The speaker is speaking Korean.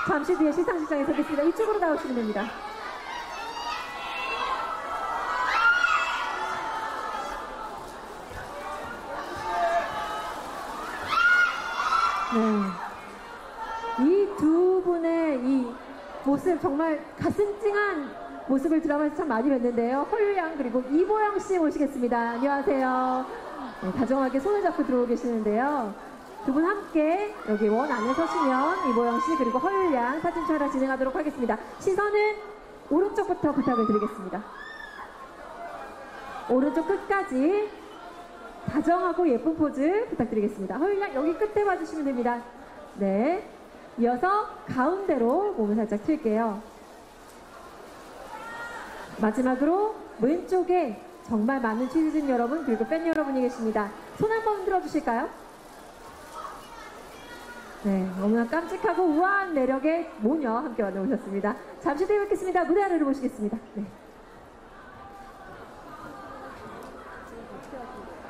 잠시 뒤에 시상식장에 서겠습니다. 이쪽으로 나오시면 됩니다. 네. 이 두 분의 이 모습 정말 가슴 찡한 모습을 드라마에서 참 많이 뵀는데요. 헐양 그리고 이보영 씨 모시겠습니다. 안녕하세요. 네, 다정하게 손을 잡고 들어오고 계시는데요. 두 분 함께 여기 원 안에 서시면 이보영 씨 그리고 헐양 사진 촬영 진행하도록 하겠습니다. 시선은 오른쪽부터 부탁을 드리겠습니다. 오른쪽 끝까지 다정하고 예쁜 포즈 부탁드리겠습니다. 헐양 여기 끝에 봐주시면 됩니다. 네. 이어서 가운데로 몸을 살짝 틀게요. 마지막으로 왼쪽에 정말 많은 취재진 여러분 그리고 팬 여러분이 계십니다. 손 한번 들어주실까요? 네, 너무나 깜찍하고 우아한 매력의 모녀 함께 만나보셨습니다. 잠시 뒤에 뵙겠습니다. 무대 아래로 모시겠습니다. 네.